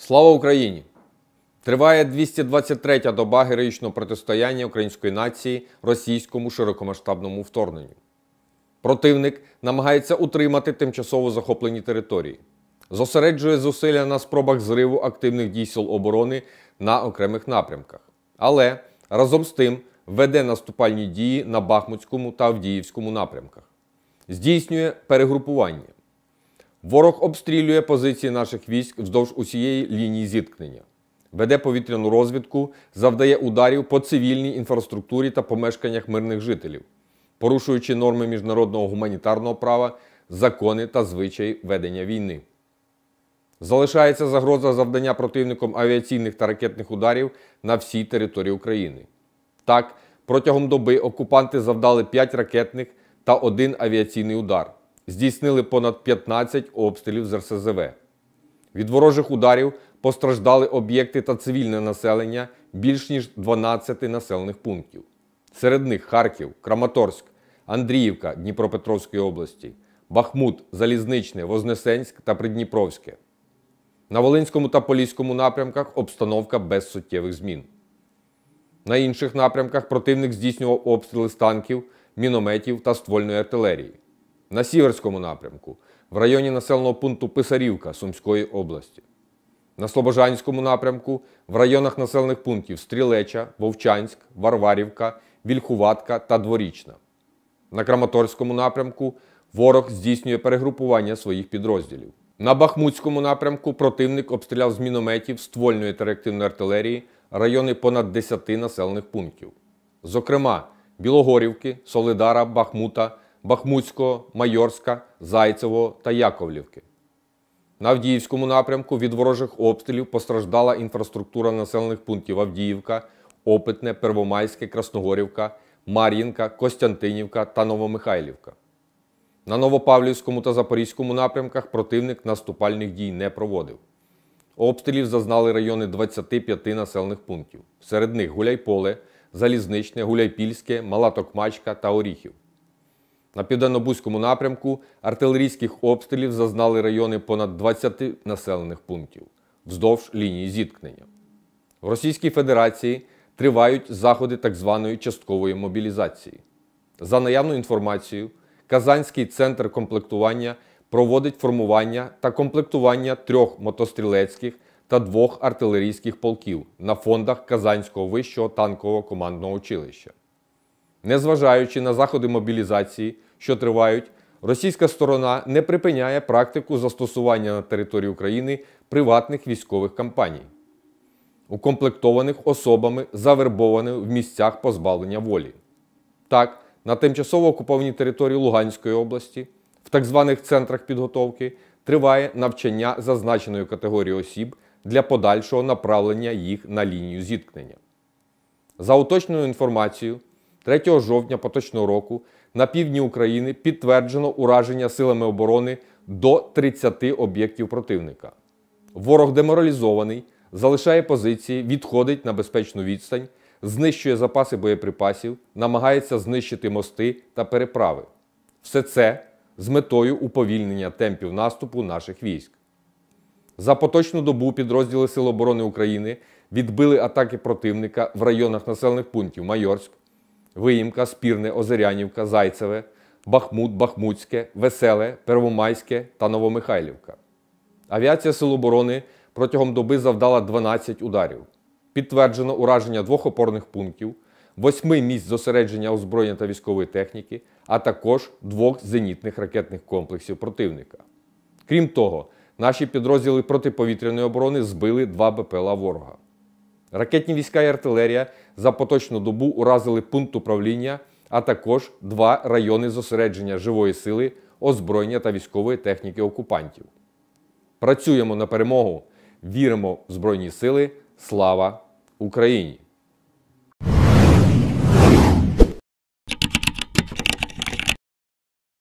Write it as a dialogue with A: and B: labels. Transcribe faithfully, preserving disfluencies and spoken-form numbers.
A: Слава Україні! Триває двісті двадцять третя доба героїчного протистояння української нації російському широкомасштабному вторгненню. Противник намагається утримати тимчасово захоплені території, зосереджує зусилля на спробах зриву активних дій сил оборони на окремих напрямках, але разом з тим веде наступальні дії на Бахмутському та Авдіївському напрямках, здійснює перегрупування. Ворог обстрілює позиції наших військ вздовж усієї лінії зіткнення, веде повітряну розвідку, завдає ударів по цивільній інфраструктурі та помешканнях мирних жителів, порушуючи норми міжнародного гуманітарного права, закони та звичаї ведення війни. Залишається загроза завдання противником авіаційних та ракетних ударів на всій території України. Так, протягом доби окупанти завдали п'ять ракетних та один авіаційний удар. Здійснили понад п'ятнадцять обстрілів з ер ес зе ве. Від ворожих ударів постраждали об'єкти та цивільне населення більш ніж дванадцяти населених пунктів. Серед них Харків, Краматорськ, Андріївка Дніпропетровської області, Бахмут, Залізничне, Вознесенськ та Придніпровське. На Волинському та Поліському напрямках обстановка без суттєвих змін. На інших напрямках противник здійснював обстріли з танків, мінометів та ствольної артилерії. На Сіверському напрямку, в районі населеного пункту Писарівка Сумської області. На Слобожанському напрямку, в районах населених пунктів Стрілеча, Вовчанськ, Варварівка, Вільхуватка та Дворічна. На Краматорському напрямку ворог здійснює перегрупування своїх підрозділів. На Бахмутському напрямку противник обстріляв з мінометів, ствольної та реактивної артилерії райони понад десяти населених пунктів. Зокрема, Білогорівки, Солидара, Бахмута, Бахмутського, Майорська, Зайцевого та Яковлівки. На Авдіївському напрямку від ворожих обстрілів постраждала інфраструктура населених пунктів Авдіївка, Опитне, Первомайське, Красногорівка, Мар'їнка, Костянтинівка та Новомихайлівка. На Новопавлівському та Запорізькому напрямках противник наступальних дій не проводив. Обстрілів зазнали райони двадцяти п'яти населених пунктів. Серед них Гуляйполе, Залізничне, Гуляйпільське, Мала Токмачка та Оріхів. На Південно-Бузькому напрямку артилерійських обстрілів зазнали райони понад двадцяти населених пунктів вздовж лінії зіткнення. В Російській Федерації тривають заходи так званої часткової мобілізації. За наявною інформацією, Казанський центр комплектування проводить формування та комплектування трьох мотострілецьких та двох артилерійських полків на фондах Казанського вищого танкового командного училища. Незважаючи на заходи мобілізації, що тривають, російська сторона не припиняє практику застосування на території України приватних військових кампаній, укомплектованих особами, завербованими в місцях позбавлення волі. Так, на тимчасово окупованій території Луганської області, в так званих центрах підготовки, триває навчання зазначеної категорії осіб для подальшого направлення їх на лінію зіткнення. За уточненою інформацією, третього жовтня поточного року на півдні України підтверджено ураження силами оборони до тридцяти об'єктів противника. Ворог деморалізований, залишає позиції, відходить на безпечну відстань, знищує запаси боєприпасів, намагається знищити мости та переправи. Все це з метою уповільнення темпів наступу наших військ. За поточну добу підрозділи Сил оборони України відбили атаки противника в районах населених пунктів Майорськ, Виїмка, Спірне, Озерянівка, Зайцеве, Бахмут, Бахмутське, Веселе, Первомайське та Новомихайлівка. Авіація Сил оборони протягом доби завдала дванадцять ударів. Підтверджено ураження двох опорних пунктів, восьми місць зосередження озброєння та військової техніки, а також двох зенітних ракетних комплексів противника. Крім того, наші підрозділи протиповітряної оборони збили два бе пе ел а ворога. Ракетні війська і артилерія за поточну добу уразили пункт управління, а також два райони зосередження живої сили, озброєння та військової техніки окупантів. Працюємо на перемогу, віримо в Збройні Сили. Слава Україні!